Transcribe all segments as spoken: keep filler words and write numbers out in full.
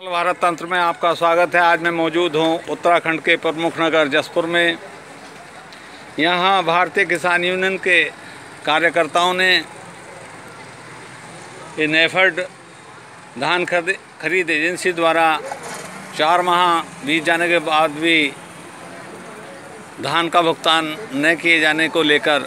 भारत तंत्र में आपका स्वागत है। आज मैं मौजूद हूं उत्तराखंड के प्रमुख नगर जसपुर में। यहां भारतीय किसान यूनियन के कार्यकर्ताओं ने नेफेड धान खरीद एजेंसी द्वारा चार माह बीत जाने के बाद भी धान का भुगतान न किए जाने को लेकर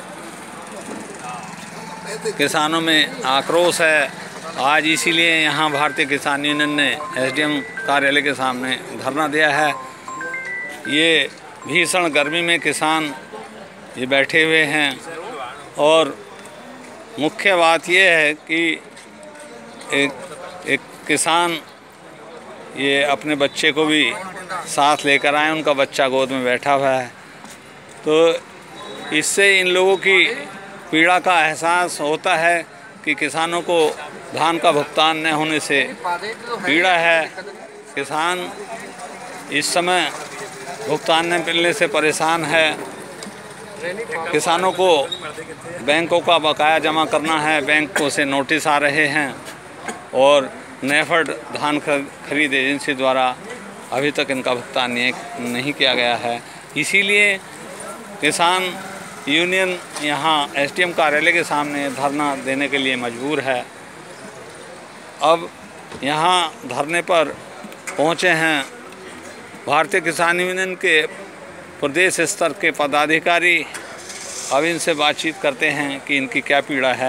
किसानों में आक्रोश है। आज इसीलिए यहाँ भारतीय किसान यूनियन ने एसडीएम कार्यालय के सामने धरना दिया है। ये भीषण गर्मी में किसान ये बैठे हुए हैं और मुख्य बात ये है कि एक एक किसान ये अपने बच्चे को भी साथ लेकर आए, उनका बच्चा गोद में बैठा हुआ है। तो इससे इन लोगों की पीड़ा का एहसास होता है कि किसानों को धान का भुगतान न होने से पीड़ा है। किसान इस समय भुगतान न मिलने से परेशान है। किसानों को बैंकों का बकाया जमा करना है, बैंकों से नोटिस आ रहे हैं और नेफेड धान खरीद एजेंसी द्वारा अभी तक इनका भुगतान नहीं किया गया है। इसीलिए किसान यूनियन यहाँ एसडीएम कार्यालय के सामने धरना देने के लिए मजबूर है। अब यहाँ धरने पर पहुँचे हैं भारतीय किसान यूनियन के प्रदेश स्तर के पदाधिकारी। अब इनसे बातचीत करते हैं कि इनकी क्या पीड़ा है।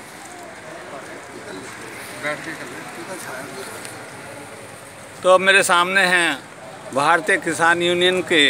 तो अब मेरे सामने हैं भारतीय किसान यूनियन के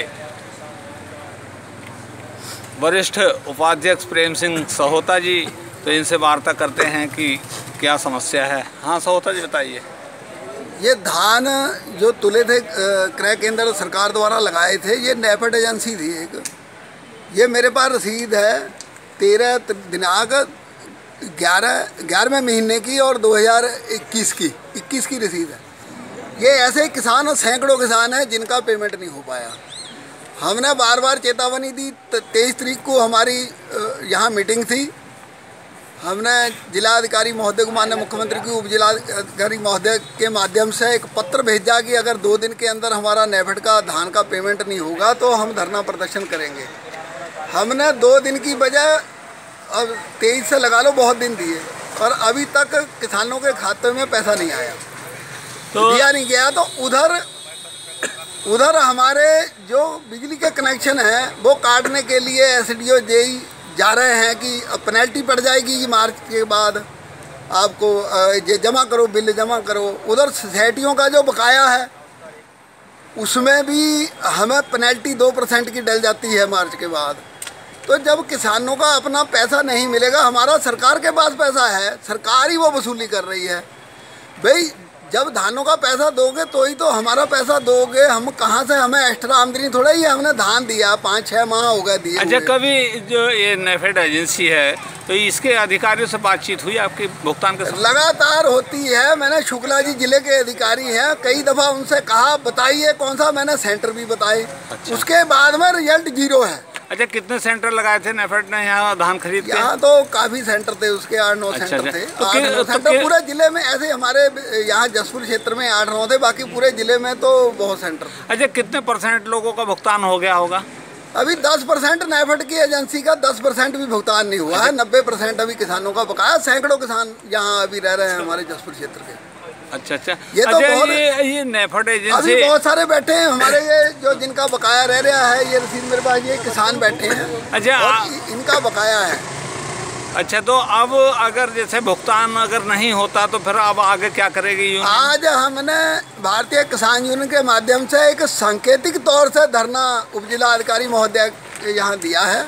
वरिष्ठ उपाध्यक्ष प्रेम सिंह सहोता जी। तो इनसे वार्ता करते हैं कि क्या समस्या है। हाँ सहोता जी बताइए। ये धान जो तुले थे क्रय केंद्र सरकार द्वारा लगाए थे, ये नेफेड एजेंसी थी एक। ये मेरे पास रसीद है तेरह दिनांक ग्यारह ग्यारहवें महीने की और दो हज़ार इक्कीस की इक्कीस की रसीद है। ये ऐसे किसान सैकड़ों किसान हैं जिनका पेमेंट नहीं हो पाया। हमने बार बार चेतावनी दी। तेईस तारीख को हमारी यहाँ मीटिंग थी। हमने जिलाधिकारी महोदय को, माननीय मुख्यमंत्री की उप जिलाधिकारी महोदय के माध्यम से एक पत्र भेजा कि अगर दो दिन के अंदर हमारा नेफेड का धान का पेमेंट नहीं होगा तो हम धरना प्रदर्शन करेंगे। हमने दो दिन की बजाय अब तेईस से लगा लो बहुत दिन दिए और अभी तक किसानों के खाते में पैसा नहीं आया, तो दिया नहीं गया। तो उधर उधर हमारे जो बिजली के कनेक्शन हैं वो काटने के लिए एसडीओ जेई जा रहे हैं कि पेनल्टी पड़ जाएगी कि मार्च के बाद आपको ये जमा करो, बिल जमा करो। उधर सोसाइटियों का जो बकाया है उसमें भी हमें पेनल्टी दो परसेंट की डल जाती है मार्च के बाद। तो जब किसानों का अपना पैसा नहीं मिलेगा, हमारा सरकार के पास पैसा है, सरकार ही वो वसूली कर रही है। भाई जब धानों का पैसा दोगे तो ही तो हमारा पैसा दोगे। हम कहाँ से, हमें एक्स्ट्रा आमदनी थोड़ा ही, हमने धान दिया पाँच छः माह हो गए दिए। अच्छा, कभी जो ये नेफेड एजेंसी है तो इसके अधिकारियों से बातचीत हुई आपकी भुगतान के? लगातार होती है। मैंने शुक्ला जी जिले के अधिकारी हैं, कई दफ़ा उनसे कहा बताइए कौन सा, मैंने सेंटर भी बताए। अच्छा। उसके बाद में रिजल्ट जीरो है। अच्छा, कितने सेंटर लगाए थे नेफेड ने यहाँ धान खरीद के? यहाँ तो काफ़ी सेंटर थे, उसके आठ नौ अच्छा, सेंटर अच्छा। थे। तो आठ नौ तो सेंटर पूरे जिले में ऐसे हमारे यहाँ जसपुर क्षेत्र में आठ नौ थे, बाकी पूरे जिले में तो बहुत सेंटर। अच्छा, कितने परसेंट लोगों का भुगतान हो गया होगा? अभी दस परसेंट नेफेड की एजेंसी का दस परसेंट भी भुगतान नहीं हुआ है। नब्बे परसेंट अभी किसानों का बकाया। सैकड़ों किसान यहाँ अभी रह रहे हैं हमारे जसपुर क्षेत्र के। अच्छा अच्छा। ये तो अच्छा, बहुत ये ये नेफेड एजेंसी अभी बहुत सारे बैठे हैं हमारे, ये जो जिनका बकाया रह रहा है, ये रसीद मेरे पास, ये किसान बैठे हैं। अच्छा, और इनका बकाया है। अच्छा, तो अब अगर जैसे भुगतान अगर नहीं होता तो फिर अब आगे क्या करेगी यूनियन? आज हमने भारतीय किसान यूनियन के माध्यम से एक सांकेतिक तौर से धरना उप जिलाधिकारी महोदय यहाँ दिया है।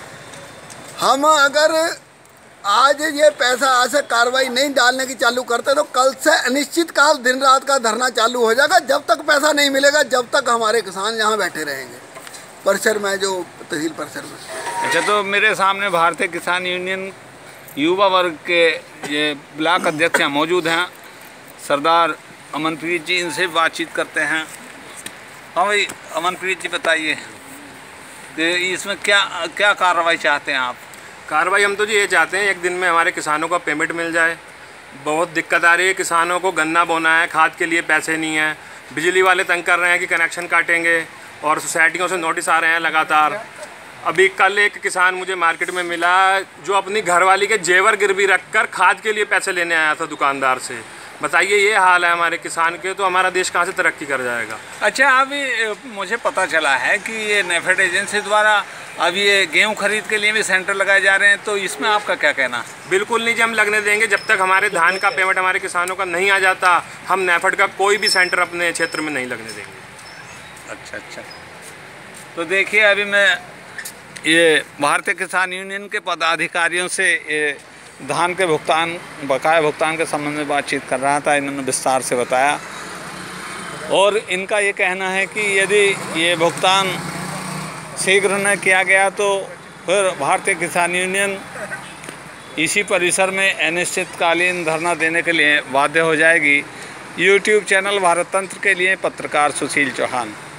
हम अगर आज ये पैसा आज से कार्रवाई नहीं डालने की चालू करते तो कल से अनिश्चित काल दिन रात का धरना चालू हो जाएगा। जब तक पैसा नहीं मिलेगा जब तक हमारे किसान यहाँ बैठे रहेंगे परिसर में, जो तहसील परिसर में। अच्छा, तो मेरे सामने भारतीय किसान यूनियन युवा वर्ग के ये ब्लॉक अध्यक्ष यहाँ मौजूद हैं, सरदार अमनप्रीत जी। इनसे बातचीत करते हैं। हाँ भाई अमनप्रीत जी बताइए कि इसमें क्या क्या कार्रवाई चाहते हैं आप? कार्रवाई हम तो जी ये चाहते हैं एक दिन में हमारे किसानों का पेमेंट मिल जाए बहुत दिक्कत आ रही है किसानों को। गन्ना बोना है, खाद के लिए पैसे नहीं है। बिजली वाले तंग कर रहे हैं कि कनेक्शन काटेंगे, और सोसाइटियों से नोटिस आ रहे हैं लगातार। अभी कल एक किसान मुझे मार्केट में मिला जो अपनी घरवाली के जेवर गिरवी रखकर खाद के लिए पैसे लेने आया था दुकानदार से। बताइए, ये हाल है हमारे किसान के, तो हमारा देश कहाँ से तरक्की कर जाएगा। अच्छा, अभी मुझे पता चला है कि ये नेफेड एजेंसी द्वारा अब ये गेहूं खरीद के लिए भी सेंटर लगाए जा रहे हैं, तो इसमें आपका क्या कहना? बिल्कुल नहीं जी, हम लगने देंगे। जब तक हमारे धान का पेमेंट हमारे किसानों का नहीं आ जाता, हम नेफेड का कोई भी सेंटर अपने क्षेत्र में नहीं लगने देंगे। अच्छा अच्छा, तो देखिए, अभी मैं ये भारतीय किसान यूनियन के पदाधिकारियों से ये धान के भुगतान, बकाया भुगतान के संबंध में बातचीत कर रहा था। इन्होंने विस्तार से बताया, और इनका ये कहना है कि यदि ये भुगतान शीघ्र न किया गया तो फिर भारतीय किसान यूनियन इसी परिसर में अनिश्चितकालीन धरना देने के लिए बाध्य हो जाएगी। यूट्यूब चैनल भारत तंत्र के लिए पत्रकार सुशील चौहान।